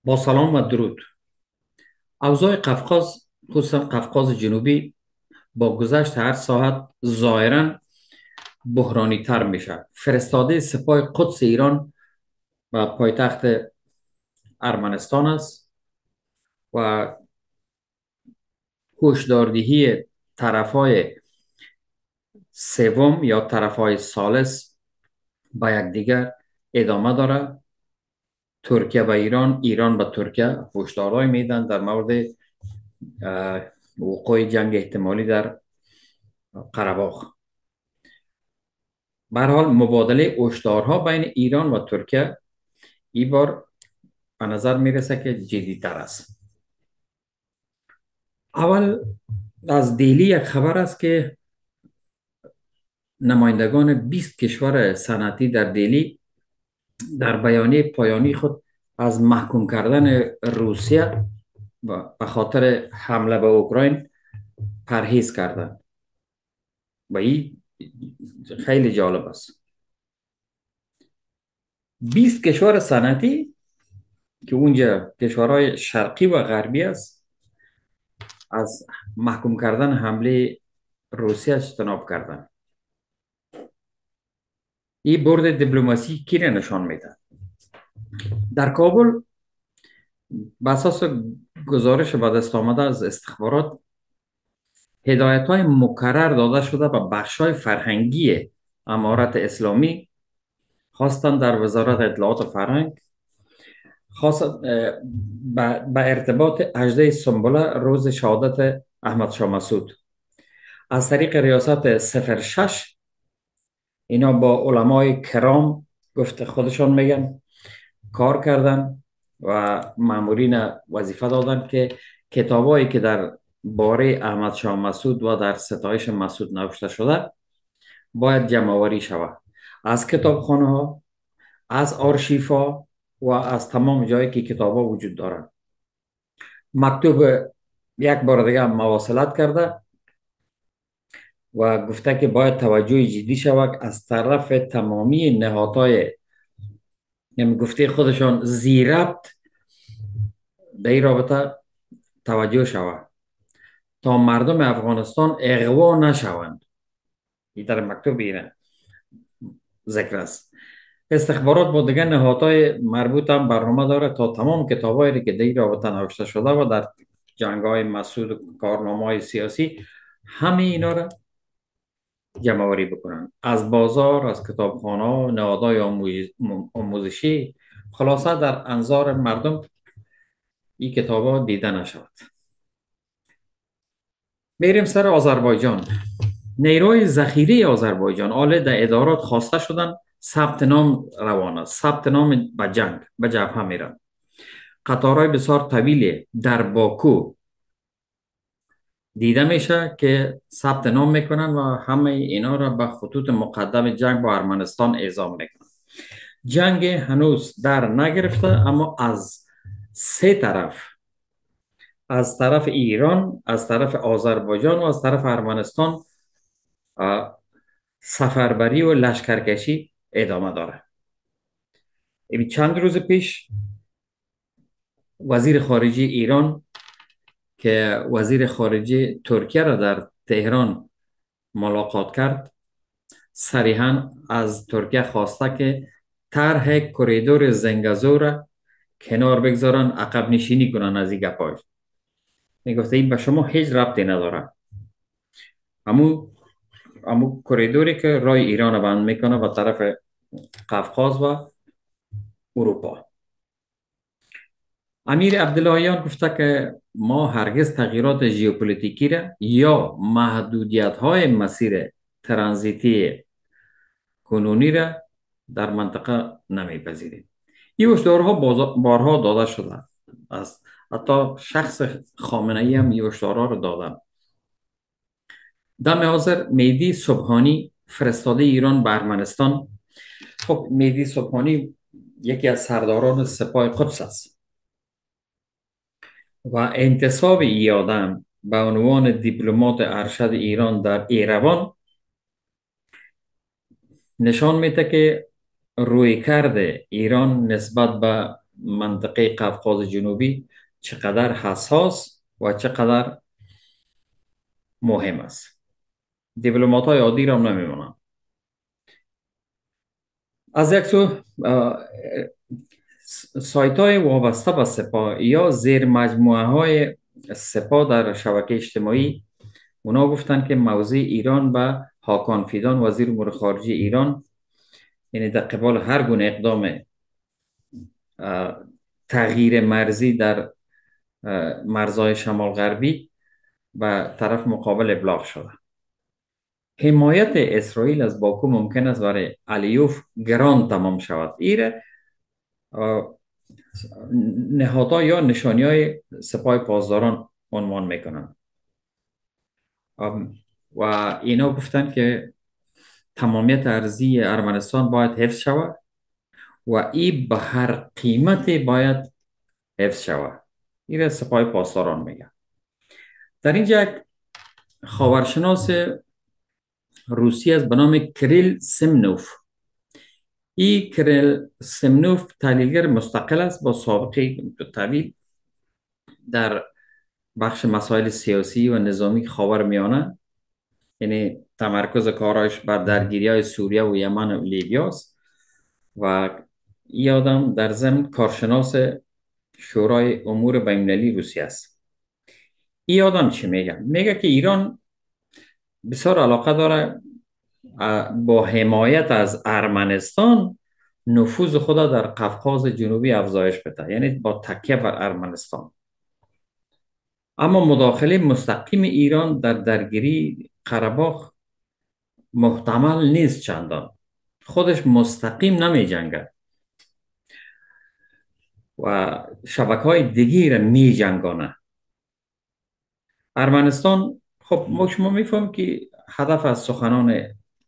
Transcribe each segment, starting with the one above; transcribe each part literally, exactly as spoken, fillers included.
با سلام و درود. اوضاع قفقاز، خصوصا قفقاز جنوبی، با گذشت هر ساعت ظاهرا بحرانی تر میشه. فرستاده سپاه قدس ایران و پایتخت ارمنستان است و هشداردهی طرفای سوم یا طرفای ثالث با یکدیگر ادامه داره. ترکیه و ایران، ایران و ترکیه هشدارهای میدن در مورد اه، وقوع جنگ احتمالی در قره باغ. به هر حال مبادله هشدارها بین ایران و ترکیه این بار به نظر میرسه که جدیتر است. اول از دیلی یک خبر است که نمایندگان بیست کشور صنعتی در دیلی در بیانیه پایانی خود از محکوم کردن روسیه به خاطر حمله به اوکراین پرهیز کردند و این خیلی جالب است. بیست کشور صنعتی که اونجا کشورهای شرقی و غربی است از محکوم کردن حمله روسیه اجتناب کردن. این برد دیپلماسی کی را نشان میده؟ در کابل بر اساس گزارش به دست آمده از استخبارات، هدایت های مکرر داده شده به بخش های فرهنگی امارت اسلامی، خواستن در وزارت اطلاعات و فرهنگ، خاص به ارتباط هجده سنبله روز شهادت احمد شاه مسعود از طریق ریاست صفر شش، اینا با علمای کرام گفته خودشان میگن کار کردن و مامورین وظیفه دادن که کتابایی که در باره احمد شاه مسعود و در ستایش مسعود نوشته شده باید جمع آوری شود از کتابخانه ها، از آرشیف ها و از تمام جایی که کتاب ها وجود دارند. مکتوب یک بار دیگه مواصلت کرده و گفته که باید توجه جدی شود از طرف تمامی نهادهای، یعنی گفته خودشان زیربط، در این رابطه توجه شود تا مردم افغانستان اغوا نشوند. این در مکتوب اینه ذکر است. استخبارات با دیگر نهادهای مربوط هم برنامه داره تا تمام کتابایی که در این رابطه نوشته شده و در جنگ های مسعود و کارنامه های سیاسی، همه اینا را جمع آوری بکنن از بازار، از کتابخانه، نهادهای آموزشی، خلاصه در انظار مردم این کتاب ها دیده نشود. میریم سر آذربایجان. نیروی ذخیره آذربایجان آله در ادارات خواسته شدن ثبت نام روانه، ثبت نام به جنگ به جبهه میرن. قطارهای بسیار طویلی در باکو دیده میشه که ثبت نام میکنن و همه اینا را به خطوط مقدم جنگ با ارمنستان اعزام میکنن. جنگ هنوز در نگرفته، اما از سه طرف، از طرف ایران، از طرف آذربایجان و از طرف ارمنستان، سفربری و لشکرکشی ادامه داره. این چند روز پیش وزیر خارجه ایران که وزیر خارجه ترکیه را در تهران ملاقات کرد، صریحا از ترکیه خواسته که طرح کریدور زنگزور را کنار بگذارن، عقب نشینی کنن از این گپاش. میگفته این به شما هیچ ربطی نداره. امو امو کریدوری که رای ایران بند میکنه و طرف قفقاز و اروپا. امیر عبداللهیان گفته که ما هرگز تغییرات ژئوپلیتیکی را یا محدودیت های مسیر ترانزیتی کنونی را در منطقه نمیپذیریم. این هشدارها بارها داده شده است. حتی شخص خامنه ای هم این هشدارها را دادن. دم حاضر مهدی سبحانی فرستاده ایران به ارمنستان. خب مهدی سبحانی یکی از سرداران سپاه قدس است و انتصاب ای آدم به عنوان دیپلمات ارشد ایران در ایروان نشان میده که رویکرد ایران نسبت به منطقه قفقاز جنوبی چقدر حساس و چقدر مهم است. دیپلمات های عادی را نمیمونن. از یک سو سایت های وابسته به سپاه یا زیر مجموعه های سپاه در شبکه اجتماعی اونا گفتن که موضع ایران به هاکان فیدان وزیر امور خارجه ایران، یعنی در قبال هر گونه اقدام تغییر مرزی در مرزهای شمال غربی و طرف مقابل ابلاغ شده. حمایت اسرائیل از باکو ممکن است برای علیوف گران تمام شود. ایره نهادها یا نشانی های سپاه پاسداران عنوان میکنن و اینا گفتن که تمامیت ارضی ارمنستان باید حفظ شود و این به هر قیمتی باید حفظ شود. این سپاه پاسداران میگن. در اینجا یک خاورشناس روسی است به نام کریل سمنوف. این کریل سمنوف تحلیلگر مستقل است با سابقه طویل در بخش مسائل سیاسی و نظامی خاورمیانه، یعنی تمرکز کارایش بر درگیری های سوریه و یمن و لیبیا است و این آدم در ضمن کارشناس شورای امور بین‌المللی روسیه است. این آدم چی میگه؟ میگه که ایران بسیار علاقه داره با حمایت از ارمنستان نفوذ خود در قفقاز جنوبی افزایش بده، یعنی با تکیه بر ارمنستان. اما مداخله مستقیم ایران در درگیری قره‌باغ محتمل نیست چندان. خودش مستقیم نمی جنگه و شبکه های دیگی را می جنگانه. ارمنستان خب ما شما میفهم که هدف از سخنان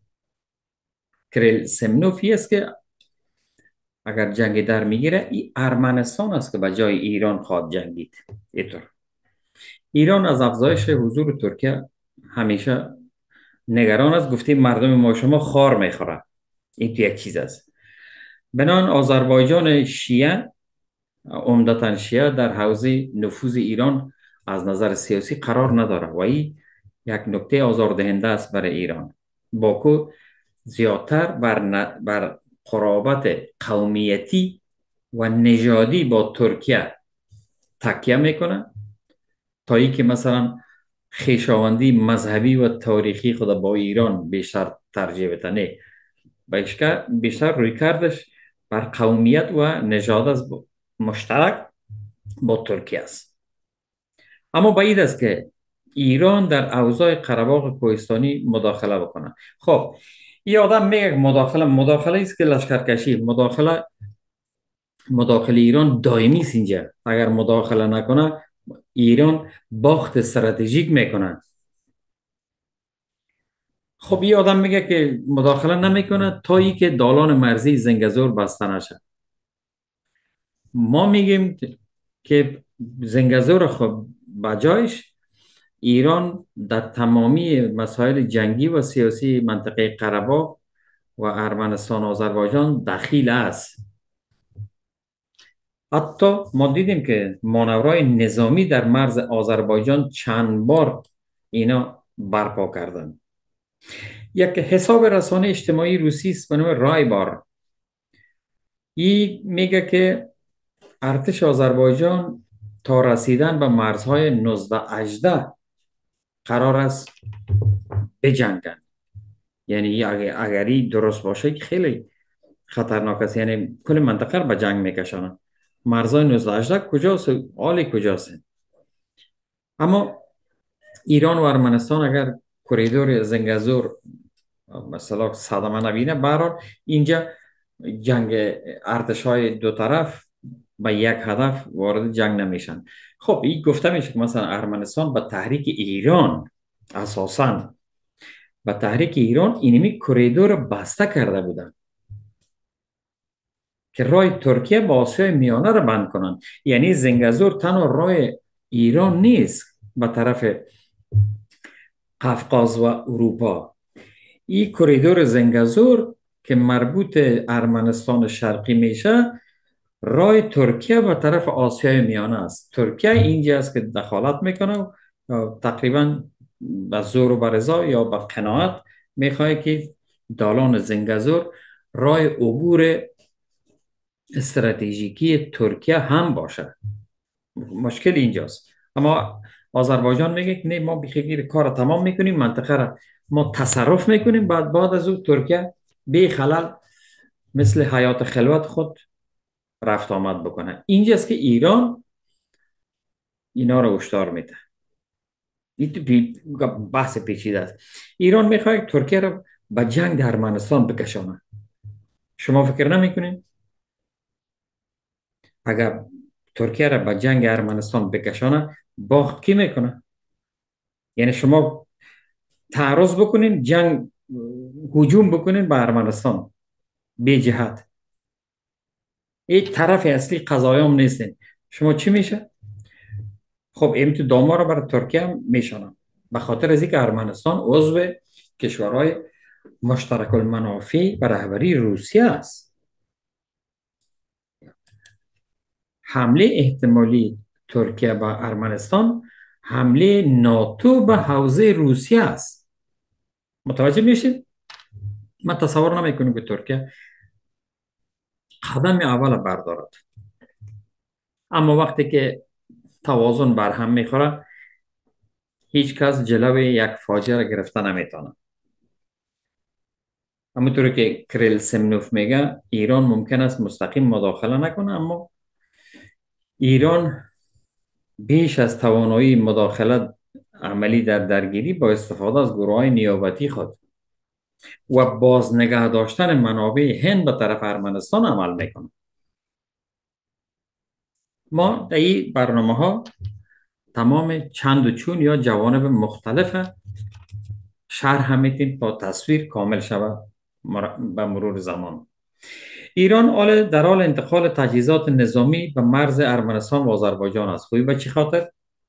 کریل سمنوفی است که اگر جنگ در میگیره این ارمنستان است که به جای ایران خواهد جنگید. اینطور ایران از افزایش حضور ترکیه همیشه نگران است. گفتیم مردم ما شما خار میخوره. این یک چیز است. بنان آذربایجان شیعه، عمدتاً شیعه، در حوزه نفوذ ایران از نظر سیاسی قرار نداره و این یک نکته آزاردهنده است برای ایران. باکو زیادتر بر, ن... بر قرابت قومیتی و نژادی با ترکیه تکیه میکنه تا ای که مثلا خویشاوندی مذهبی و تاریخی خود با ایران بیشتر ترجیح بده. نه، بیشتر روی کردش بر قومیت و نژاد از مشترک با ترکیه است. اما بعید است که ایران در اوضاع قره‌باغ کوهستانی مداخله بکنه. خب این آدم میگه مداخله مداخله است که لشکرکشی مداخله مداخله ایران دائمی است. اینجا اگر مداخله نکنه ایران باخت استراتژیک میکنه. خب این آدم میگه که مداخله نمیکنه تا ای که دالان مرزی زنگزور بسته نشه. ما میگیم که زنگزور خب بجایش ایران در تمامی مسائل جنگی و سیاسی منطقه قره‌باغ و ارمنستان و آذربایجان دخیل است. حتی ما دیدیم که مانورهای نظامی در مرز آذربایجان چند بار اینا برپا کردند. یک حساب رسانه اجتماعی روسی است به نام رایبار. این میگه که ارتش آذربایجان تا رسیدن به مرزهای نوزده هجده قرار است بجنگن. یعنی اگری درست باشه که خیلی خطرناک است. یعنی کل منطقه رو به جنگ میکشانن. مرزهای نوزده هجده کجاست؟ حالی کجاست؟ اما ایران و ارمنستان اگر کوریدور زنگزور مثلا صدمه نبینه، برحال اینجا جنگ ارتش های دو طرف به یک هدف وارد جنگ نمیشن. خب این گفته میشه که مثلا ارمنستان به تحریک ایران، اساساً به تحریک ایران اینمی کوریدور بسته کرده بودن که راه ترکیه با آسیای میانه را بند کنند. یعنی زنگزور تنها راه ایران نیست به طرف قفقاز و اروپا. این کوریدور زنگزور که مربوط ارمنستان شرقی میشه رای ترکیه به طرف آسیای میانه است. ترکیه اینجا است که دخالت میکنه و تقریبا به زور و برزا یا به قناعت میخواد که دالان زنگزور رای عبور استراتژیکی ترکیه هم باشه. مشکل اینجاست. اما آذربایجان میگه که نه، ما بخیر کار رو تمام میکنیم، منطقه را ما تصرف میکنیم، بعد بعد از او ترکیه بی خلل مثل حیات خلوت خود رفت آمد بکنه. اینجاست که ایران اینا رو هشدار میده. این تو پی- بحث پیچیده است. ایران میخواد ترکیه رو به جنگ در ارمنستان بکشانه. شما فکر نمیکنین اگر ترکیه رو به جنگ ارمنستان بکشانه باخت کی میکنه؟ یعنی شما تعرض بکنین، جنگ هجوم بکنین به ارمنستان بی جهت، هیچ طرف اصلی قضایام نیستین، شما چی میشه؟ خب این تو داما رو برای ترکیه هم میشنم، به خاطر از اینکه ارمنستان عضو کشورهای مشترک المنافع و رهبری روسیه است. حمله احتمالی ترکیه به ارمنستان حمله ناتو به حوزه روسیه است. متوجه میشید؟ من تصور نمیکنم که ترکیه قدم اول بردارد، اما وقتی که توازن بر هم میخوره هیچ کس جلوی یک فاجعه را گرفتن نمیتونه. همونطور که کریل سمنوف میگه ایران ممکن است مستقیم مداخله نکنه، اما ایران بیش از توانایی مداخله عملی در درگیری با استفاده از گروه های نیابتی خود و باز نگه داشتن منابع هند به طرف ارمنستان عمل میکنه. ما در این برنامه ها تمام چند و چون یا جوانب مختلف شرح میتیم تا تصویر کامل شود به مرور زمان. ایران حال در حال انتقال تجهیزات نظامی به مرز ارمنستان و آذربایجان است. خوبی به چی خاطر؟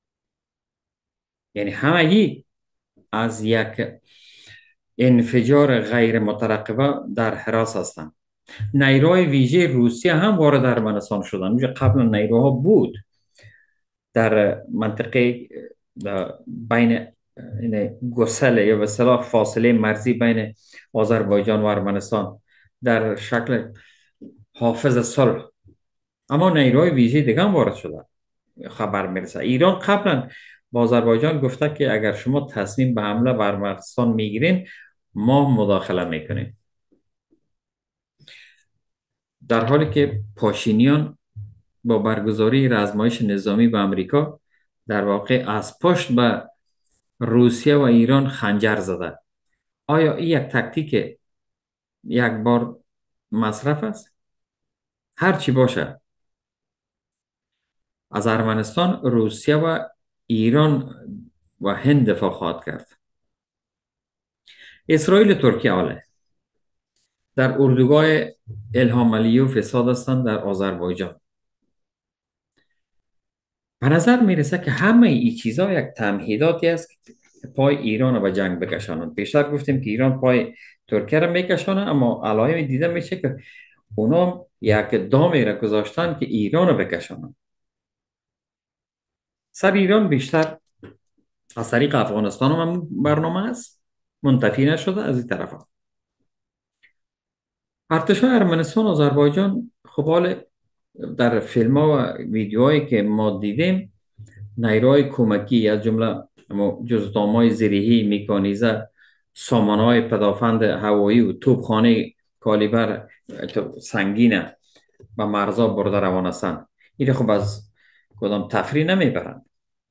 یعنی همگی از یک انفجار غیر مترقبه در حراس هستند. نیروهای ویژه روسیه هم وارد ارمنستان شدند. اونجا قبلا نیروها بود در منطقه بین گسل یا به اصطلاح فاصله مرزی بین آذربایجان و ارمنستان در شکل حافظ صلح، اما نیروهای ویژه دیگه هم وارد شده. خبر میرسه ایران قبلا با آذربایجان گفته که اگر شما تصمیم به حمله بر ارمنستان میگیرین ما مداخله میکنیم، در حالی که پاشینیان با برگزاری رزمایش نظامی به امریکا در واقع از پشت به روسیه و ایران خنجر زده. آیا این یک تکتیک یک بار مصرف است؟ هر چی باشه از ارمنستان روسیه و ایران و هند دفاع خواهد کرد. اسرائیل و ترکیه حاله در اردوگاه الهام علیه و فساد هستند در آذربایجان. به نظر میرسه که همه این چیزها یک تمهیداتی است که پای ایران رو به جنگ بکشانند. بیشتر گفتیم که ایران پای ترکیه رو میکشانه، اما علائم دیده میشه که اونا یک دامی را گذاشتن که ایران رو بکشانند. سر ایران بیشتر از طریق افغانستان هم برنامه است، منتفی نشده از این طرف ها. ارتشای ارمنستان و آذربایجان خب حال در فیلم ها و ویدیوهایی که ما دیدیم نیروهای کمکی از جمله جزدامای زرهی، میکانیزه، سامانهای پدافند هوایی و توپخانه کالیبر سنگین و مرزا برده روان هستند. این خب از کدام تفریح نمیبرند.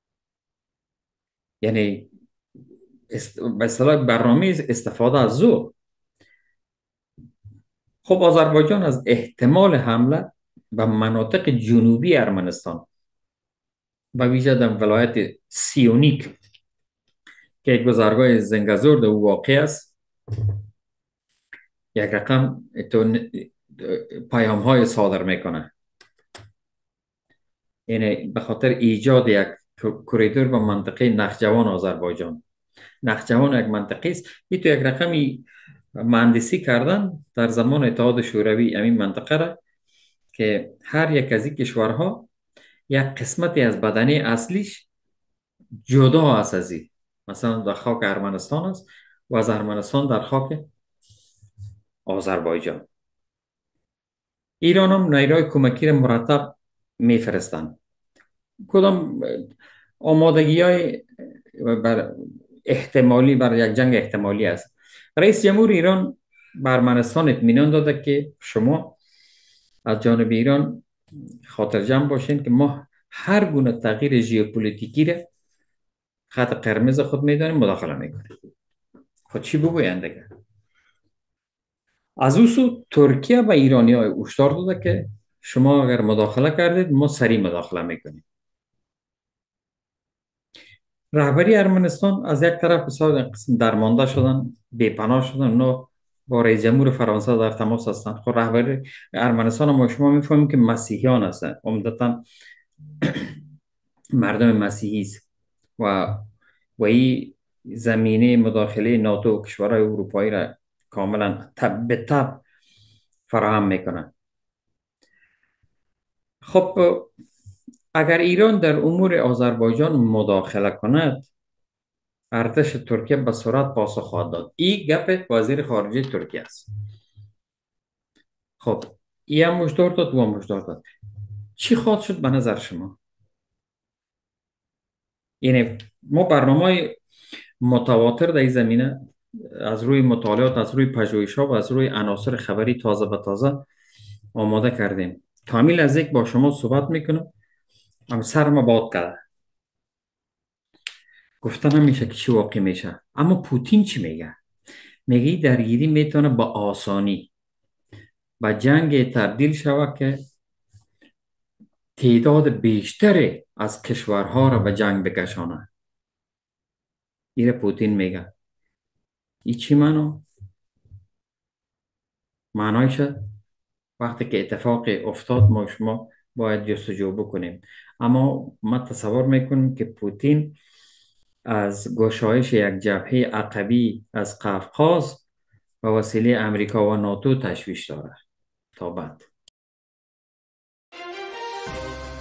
یعنی است... به اصطلاح برنامه استفاده از زور. خب آذربایجان از احتمال حمله به مناطق جنوبی ارمنستان و ویژه در ولایت سیونیک که گذرگاه زنگزور در واقع است یک رقم پیام های صادر میکنه. یعنی به خاطر ایجاد یک کوریدور به منطقه نخجوان آذربایجان. نخجوان یک منطقه است، این تو یک رقمی مهندسی کردن در زمان اتحاد شوروی همین منطقه را که هر یک از این کشورها یک قسمتی از بدنه اصلیش جدا است از این. مثلا در خاک ارمنستان است و از ارمنستان در خاک آذربایجان. ایران هم نیروی کمکی را مرتب میفرستند. کدام آمادگی های بر احتمالی بر یک جنگ احتمالی است. رئیس جمهور ایران بر ارمنستان اطمینان داده که شما از جانب ایران خاطر جمع باشین که ما هر گونه تغییر ژئوپلیتیکی را خط قرمز خود میدانیم، مداخله میکنیم. خود چی بگویند دیگه؟ از او سو ترکیه و ایرانی های هشدار داده که شما اگر مداخله کردید ما سریع مداخله میکنیم. رهبری ارمنستان از یک طرف بسیار قسم درمانده شدن، بی‌پناه شدن. اونا با رئیس جمهور فرانسه در تماس هستند. خب رهبری ارمنستان ما شما میفهمیم که مسیحیان هستند، عمدتا مردم مسیحی است و و این زمینه مداخله ناتو و کشورهای اروپایی را کاملا تب به تب فراهم میکنن. خب اگر ایران در امور آذربایجان مداخله کند، ارتش ترکیه به سرعت پاسخ خواهد داد. این گپ وزیر خارجه ترکیه است. خب این هم مشدار داد و هم مشدار داد. چی خواهد شد به نظر شما؟ یعنی ما برنامه متواتر در این زمینه از روی مطالعات، از روی پژوهش ها و از روی عناصر خبری تازه به تازه آماده کردیم. کامل از یک با شما صحبت میکنم، هم سرم باد کرده. گفتن نمیشه که چی واقع میشه. اما پوتین چی میگه؟ میگه درگیری میتونه با آسانی و جنگ تبدیل شود که تعداد بیشتری از کشورها را به جنگ بکشانه. ایره پوتین میگه. ای چی منو؟ معنایش وقتی که اتفاق افتاد ما شما باید جستجو بکنیم. اما ما تصور میکنیم که پوتین از گشایش یک جبهه عقبی از قفقاز به وسیله امریکا و ناتو تشویش داره. تا بعد.